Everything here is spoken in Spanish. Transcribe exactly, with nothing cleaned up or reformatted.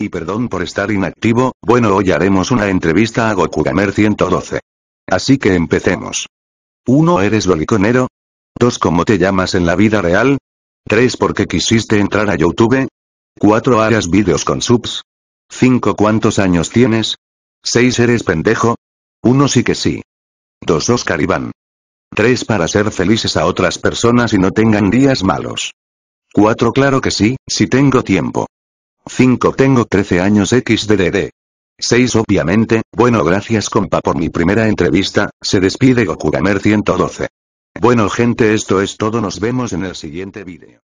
y perdón por estar inactivo. Bueno, hoy haremos una entrevista a Gokugamer ciento doce. Así que empecemos. uno ¿Eres loliconero? dos ¿Cómo te llamas en la vida real? tres ¿Por qué quisiste entrar a YouTube? cuatro ¿Harás vídeos con subs? cinco ¿Cuántos años tienes? seis ¿Eres pendejo? uno Sí que sí. dos Oscar Iván. tres ¿Para ser felices a otras personas y no tengan días malos? cuatro Claro que sí, si tengo tiempo. cinco Tengo trece años equis de de de. seis Obviamente, bueno, gracias compa por mi primera entrevista, se despide Gokugamer ciento doce. Bueno gente, esto es todo, nos vemos en el siguiente vídeo.